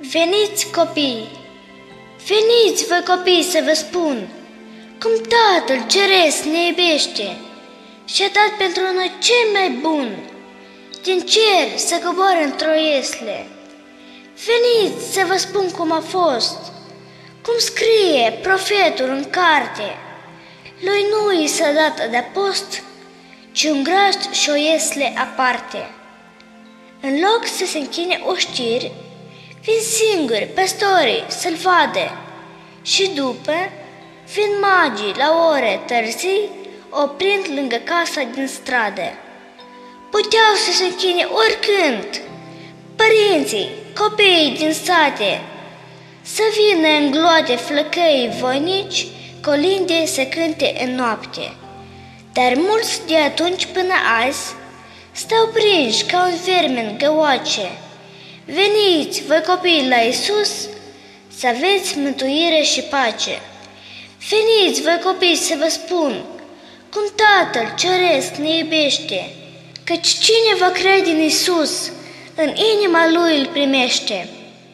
Veniți, copii, veniți voi copii să vă spun cum Tatăl Ceresc ne iubește și a dat pentru noi cel mai bun, din cer să coboare într-o iesle. Veniți să vă spun cum a fost, cum scrie profetul în carte. Lui nu i s-a dat adăpost, ci un grajd și o iesle aparte. În loc să se închine oștiri, vin singuri păstorii să-l vadă și după vin magii la ore târzii, oprind lângă casa din stradă. Puteau să se închine oricând părinții, copiii din sate, să vină în gloate flăcăii voinici, colinde să cânte în noapte. Dar mulți de atunci până azi stau prinși ca un vermen găoace. Veniți, voi copii, la Iisus, să aveți mântuire și pace. Veniți, voi copii, să vă spun cum Tatăl Ceresc ne iubește, căci cine va crede în Iisus, în inima Lui îl primește.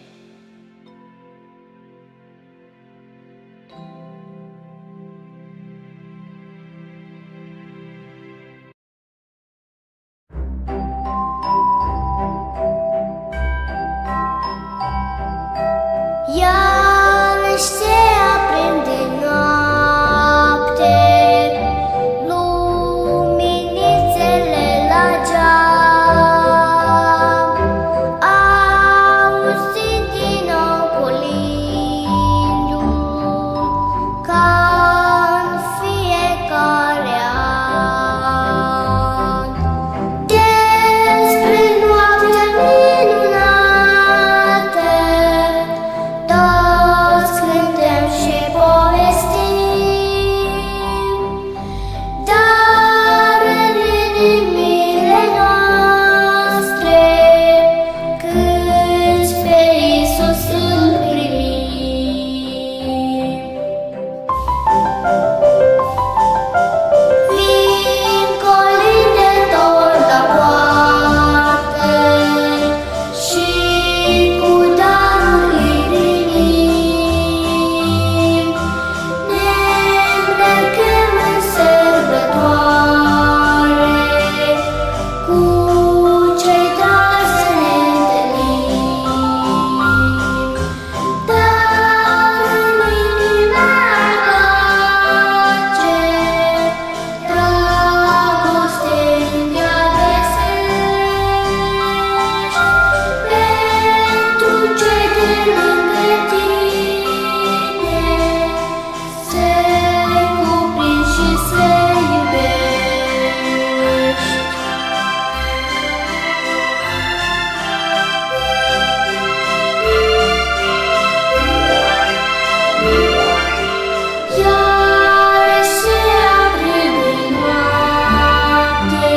Iarăși se aprinde noapte, luminițele la geam, auzim din nou colindul, ca în fiecare an. Despre noaptea minunată toți cântăm și povestim, dar în inimile noastre câți pe Iisus îl primim. Vin colindători la poartă și cu daruri primim. Ne îmbrăcăm în sărbătoare, cu cei dragi să ne întâlnim. Dar în inima pace, dragoste întreagă să-și, pentru cei de lângă tine, să-i cuprinzi și să-i iubești. Iarăși se aprinde noapte,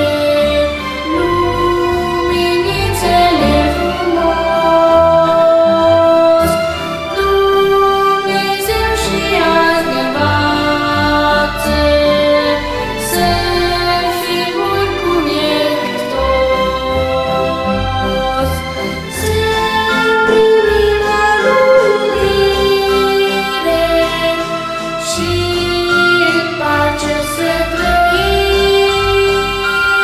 luminițele frumos. Dumnezeu și azi ne învață să fim oricum e Hristos, să primim la iubire și în pace să trăim.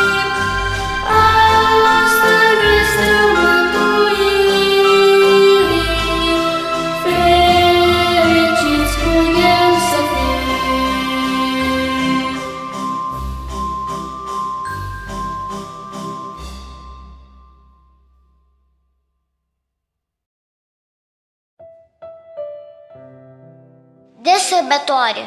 Asta vestea mântuirii, fericiți cu El să fim. De sărbătoare.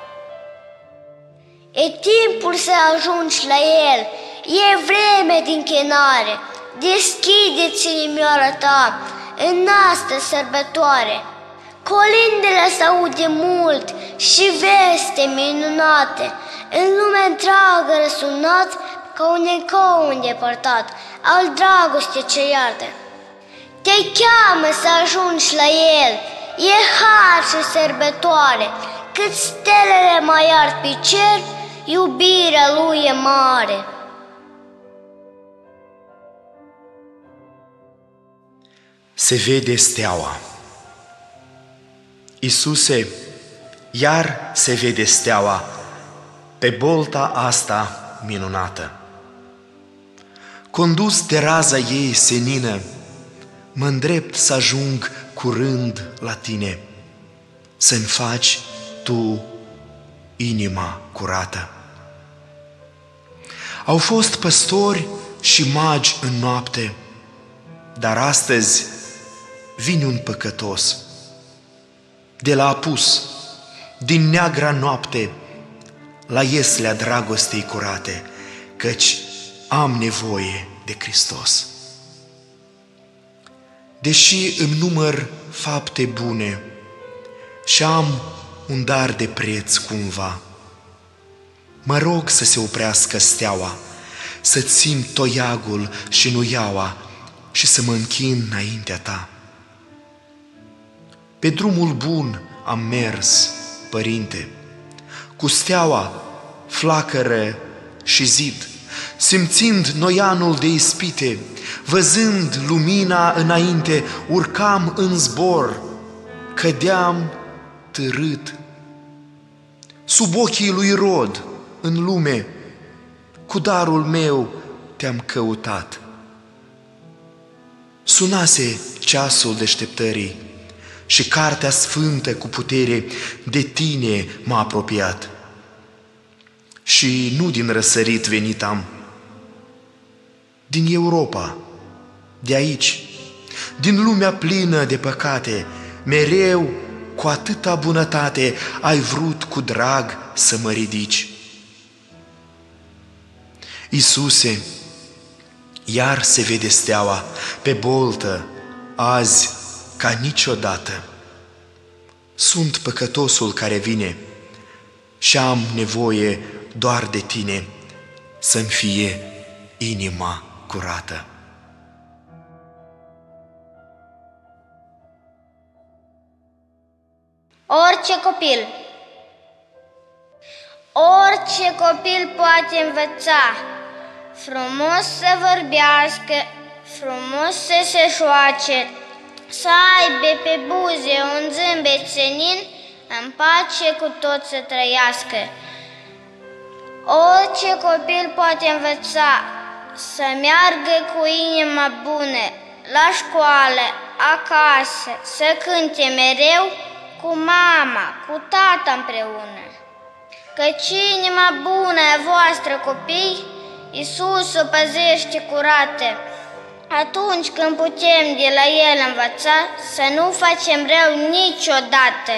E timpul să ajungi la El, e vreme de închinare. Deschide-ți inimioara ta în asta sărbătoare. Colindele s-aude mult și veste minunate, în lumea întreagă răsunat ca un ecou îndepărtat al dragostei ce iartă. Te cheamă să ajungi la El, e har și sărbătoare, cât stelele mai ard pe cer, iubirea Lui e mare. se vede steaua. Iisuse, iar se vede steaua pe bolta asta minunată. Condus de raza ei senină, mă îndrept să ajung curând la tine, să-mi faci tu inima curată. Au fost păstori și magi în noapte, dar astăzi vine un păcătos de la apus, din neagra noapte, la ieslea dragostei curate, căci am nevoie de Hristos. Deși îmi număr fapte bune și am un dar de preț cumva, mă rog să se oprească steaua, să țin toiagul și nuiaua și să mă închin înaintea ta. Pe drumul bun am mers, Părinte, cu steaua, flacără și zid, simțind noianul de ispite, văzând lumina înainte, urcam în zbor, cădeam târât. Sub ochii lui Rod, în lume, cu darul meu te-am căutat. Sunase ceasul deșteptării și cartea sfântă cu putere de tine m-a apropiat. Și nu din răsărit venit am, din Europa, de aici, din lumea plină de păcate, mereu cu atâta bunătate ai vrut cu drag să mă ridici. Iisuse, iar se vede steaua pe boltă, azi ca niciodată. Sunt păcătosul care vine și am nevoie doar de tine să-mi fie inima curată. Orice copil poate învăța frumos să vorbească, frumos să se șoace, să aibă pe buze un zâmbet senin, în pace cu tot să trăiască. Orice copil poate învăța să meargă cu inima bună, la școală, acasă, să cânte mereu cu mama, cu tata împreună. Căci inima bună a voastră, copii, Iisus o păzește curată. Atunci când putem de la El învăța, să nu facem rău niciodată.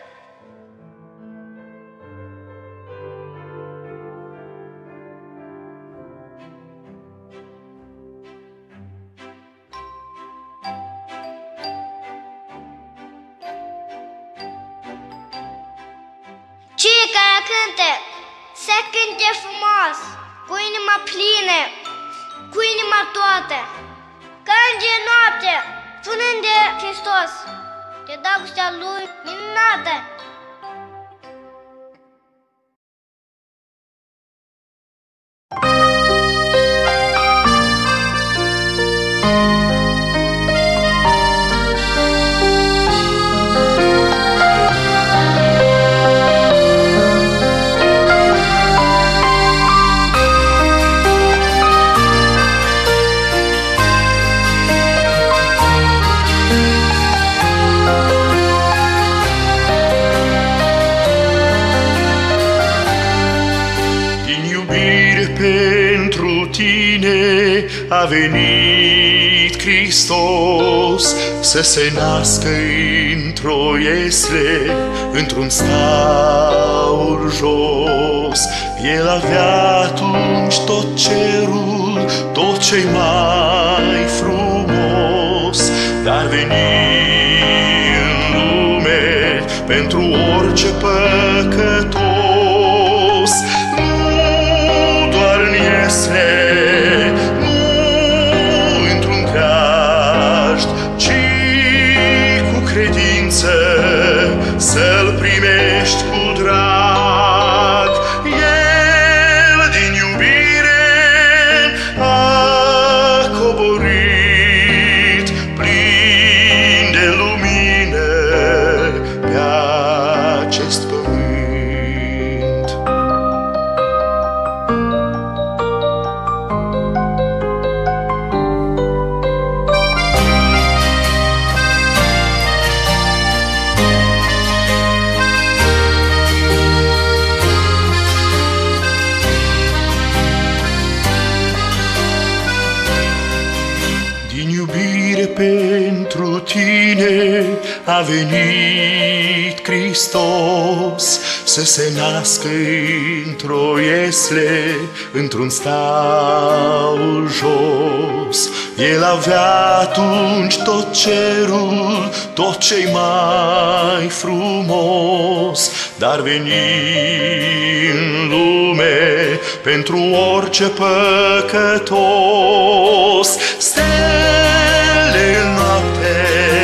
Cei care cântă, să cânte frumos, cu inima plină, cu inima toată, ca înger noapte, spunând de Hristos, de dragostea Lui minunată. A venit Hristos să se nască într-o iesle, într-un staul jos. El avea atunci tot cerul, tot ce-i mai frumos, dar veni în lume pentru orice păcătos. Nu doar în iesle, să-L primești cu drag. El din iubire a coborât plin a venit Hristos să se nască într-o iesle, într-un staul jos. El avea atunci tot cerul, tot ce-i mai frumos, dar veni în lume pentru orice păcătos. Stele în noapte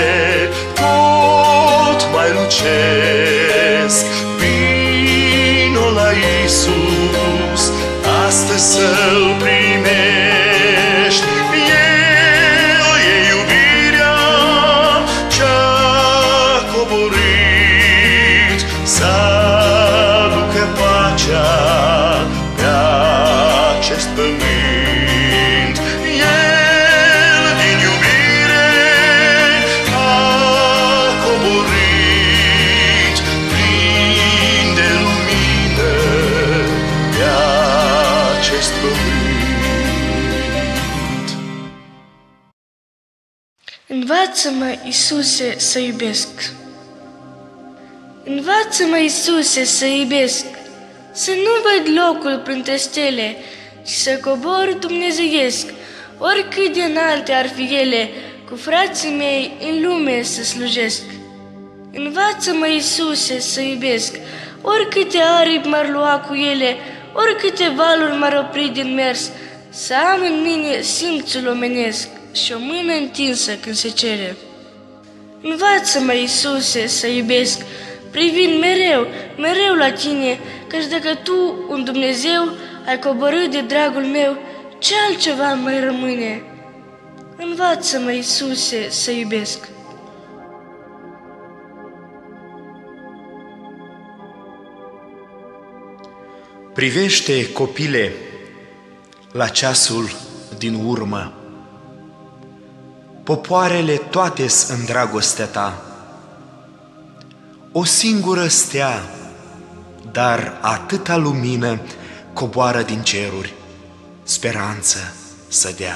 tot mai lucesc, vino la Iisus, astăzi să-L primești. El e iubirea ce-a coborât să aducă pacea pe acest pământ. El din iubire a coborât plin de lumină pe acest pământ. Învață-mă, Iisuse, să iubesc. Învață-mă, Iisuse, să iubesc, să nu văd locul printre stele și să cobor dumnezeiesc, oricât de înalte ar fi ele, cu frații mei în lume să slujesc. Învață-mă, Iisuse, să iubesc, oricâte aripi m-ar lua cu ele, oricâte valuri m-ar opri din mers, să am în mine simțul omenesc și o mână întinsă când se cere. Învață-mă, Iisuse, să iubesc, privind mereu, mereu la tine, căci dacă tu, un Dumnezeu, ai coborât de dragul meu, ce altceva mai rămâne? Învață-mă, Iisuse, să iubesc. Privește, copile, la ceasul din urmă. Popoarele toate-s în dragostea ta. O singură stea, dar atâta lumină coboară din ceruri, speranță să dea.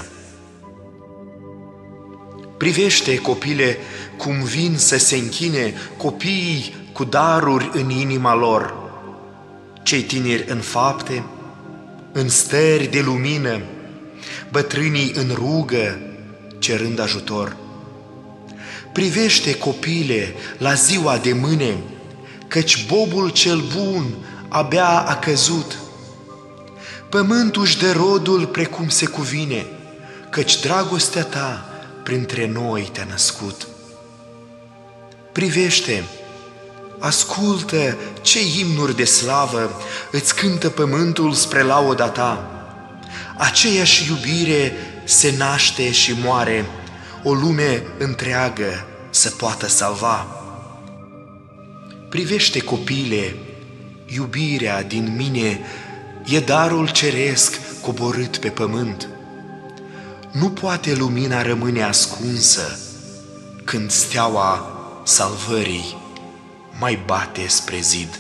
Privește, copile, cum vin să se închine copiii cu daruri în inima lor, cei tineri în fapte, în stări de lumină, bătrânii în rugă, cerând ajutor. Privește, copile, la ziua de mâine, căci bobul cel bun abia a căzut. Pământul-și dă rodul precum se cuvine, căci dragostea ta printre noi te-a născut. Privește, ascultă ce imnuri de slavă îți cântă pământul spre lauda ta. Aceeași iubire se naște și moare, o lume întreagă să poată salva. Privește, copile, iubirea din mine e darul ceresc coborât pe pământ. Nu poate lumina rămâne ascunsă când steaua salvării mai bate spre zid.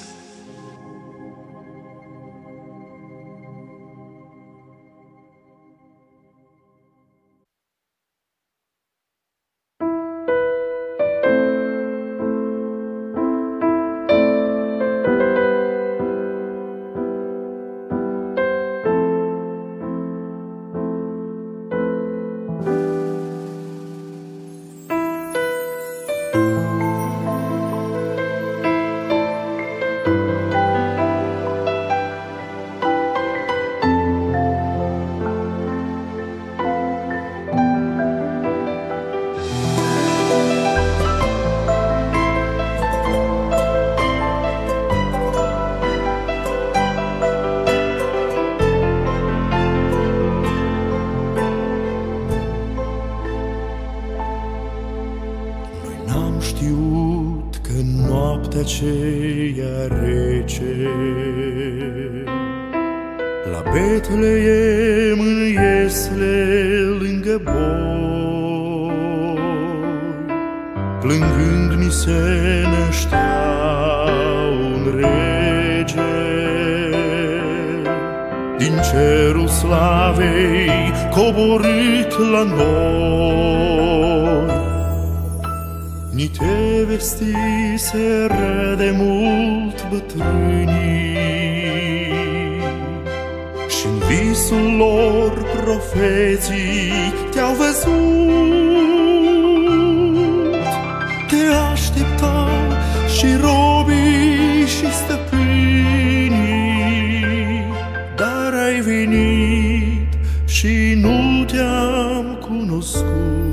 aceea rece. La Betleem în iesle lângă boi, plângând ni se năștea un rege. Din cerul slavei coborât la noi, ni te vestiseră de mult bătrânii, și-n visul lor profeții te-au văzut. Te așteptau și robii și stăpânii, dar ai venit și nu te-am cunoscut.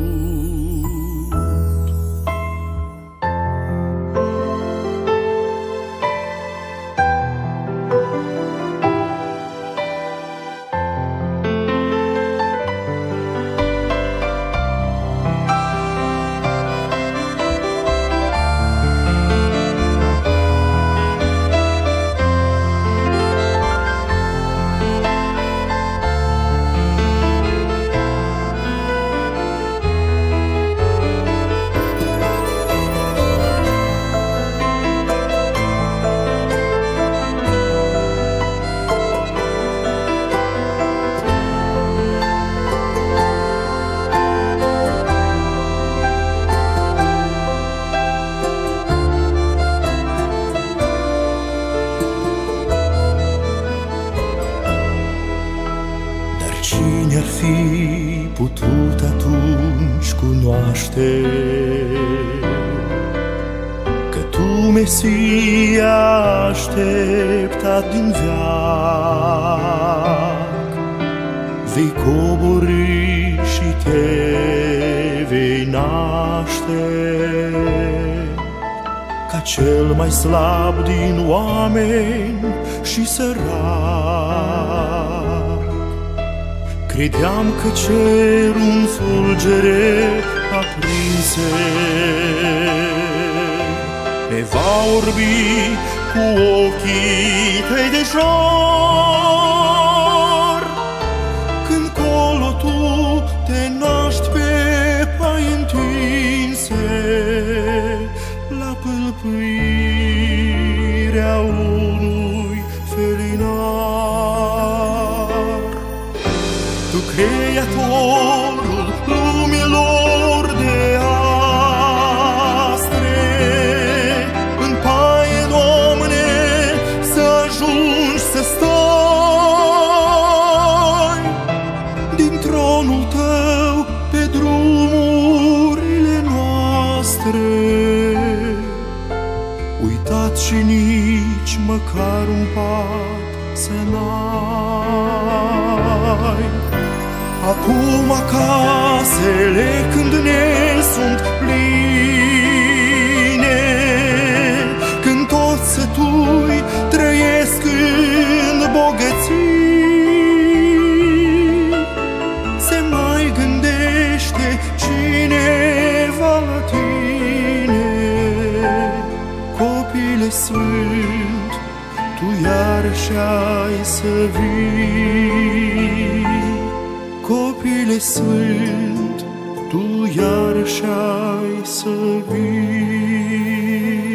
Cine ar fi putut atunci cunoaște că tu, Mesia, așteptat din veac, vei coborî și te vei naște ca cel mai slab din oameni și sărac. Credeam că cerul în fulgere aprinse me va orbi cu ochii tăi de jar, când colo tu te naști pe pai întinse la pâlpâirea unui felinar. Tu, Creatorul lumilor de astre, în paie, Doamne, să ajungi să stai din tronul Tău pe drumurile noastre, uitat și nici măcar un pat să n-ai. Acum casele când ne sunt pline, când toți sătui trăiesc în bogății, se mai gândește cineva la tine. Copile sfânt, tu iarăși ai să vii. Copile sfânt, tu iarăși ai să vii.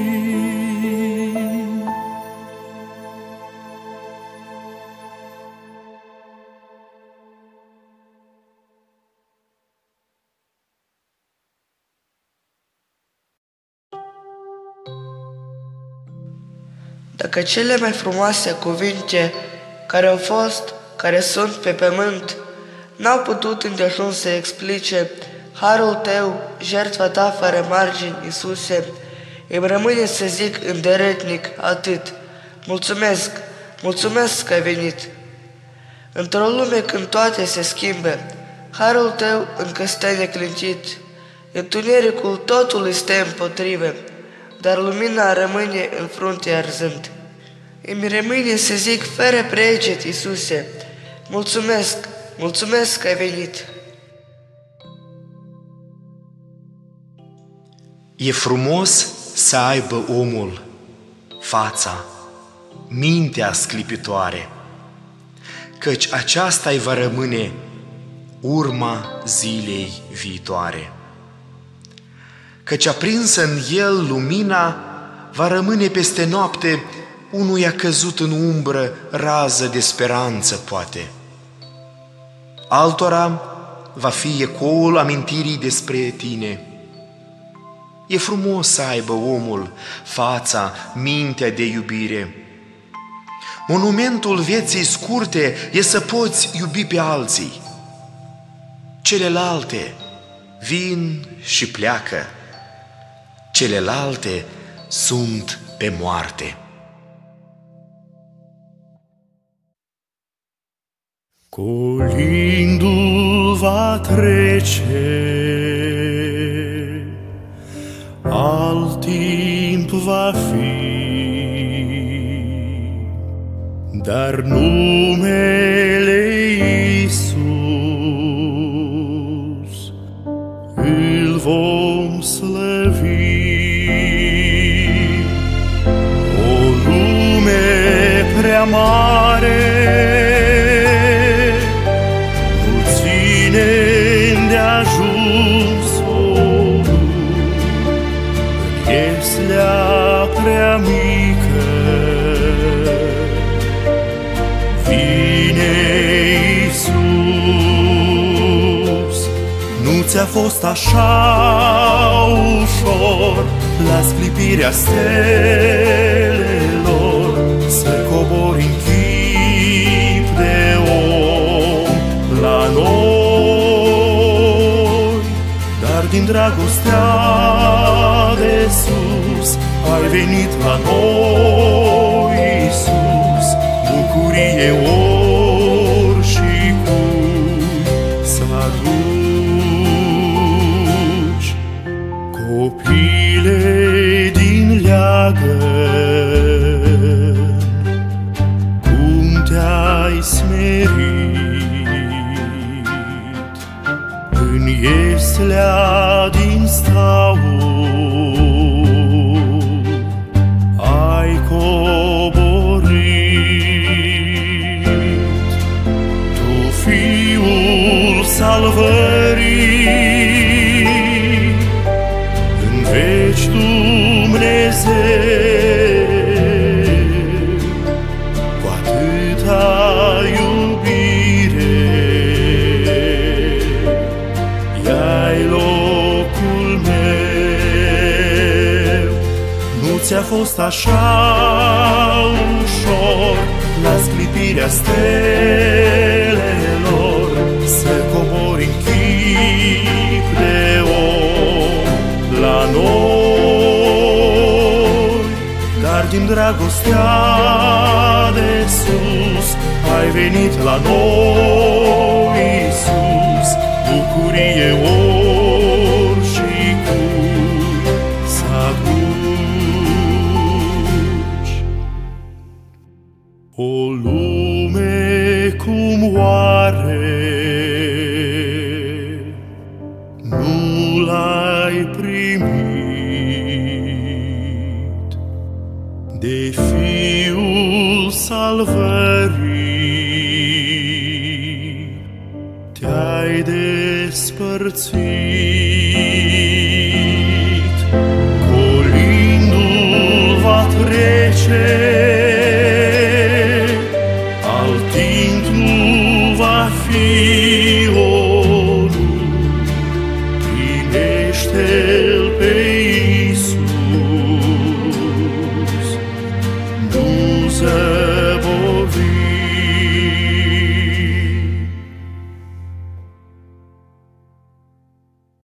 Dacă cele mai frumoase cuvinte care au fost, care sunt pe pământ, n-au putut îndeajuns să explice harul Tău, jertfa Ta fără margini, Iisuse, îmi rămâne să zic înderetnic atât: mulțumesc, mulțumesc că ai venit. Într-o lume când toate se schimbă, harul Tău încă stă neclintit, întunericul totul îi stă împotrivă, dar lumina rămâne în frunte arzând. Îmi rămâne să zic fără preget, Iisuse, mulțumesc, mulțumesc că ai venit. E frumos să aibă omul fața, mintea sclipitoare, căci aceasta-i va rămâne urma zilei viitoare. Căci aprinsă în el lumina va rămâne peste noapte unuia căzut în umbră rază de speranță poate. Altora va fi ecoul amintirii despre tine. E frumos să aibă omul fața, mintea de iubire. Monumentul vieții scurte e să poți iubi pe alții. Celelalte vin și pleacă. Celelalte sunt pe moarte. Colindul va trece, alt timp va fi, dar numele Iisus îl vom slăvi. O lume prea mare nu ține îndeajunsul în ieslea prea mică. Vine Iisus, nu ți-a fost așa ușor la sclipirea stelelor să cobori în chip de om la noi, dar din dragostea de sus ai venit la noi, Iisus, bucurie ori și cui să aduci. Copile din leagăn, cum te-ai smerit, în ieslea din staul ai coborât. Tu, Fiul salvării, în veci Dumnezeu, cu atâta iubire ia-i locul meu. Nu ți-a fost așa ușor la sclipirea stelelor să cobori în chip de om la noi, dar din dragostea de sus ai venit la noi, Iisus, bucurie ori și cui să aduci. O lume cum oare nu l-ai primit de Fiul salvării, te-ai despărțit. Colindul va trece, alt timp nu va fi orul. Primește-L pe Iisus, nu